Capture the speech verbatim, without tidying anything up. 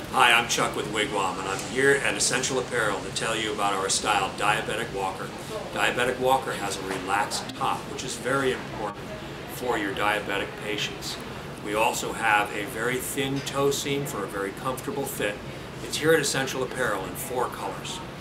Hi, I'm Chuck with Wigwam, and I'm here at Essential Apparel to tell you about our style Diabetic Walker. Diabetic Walker has a relaxed top, which is very important for your diabetic patients. We also have a very thin toe seam for a very comfortable fit. It's here at Essential Apparel in four colors.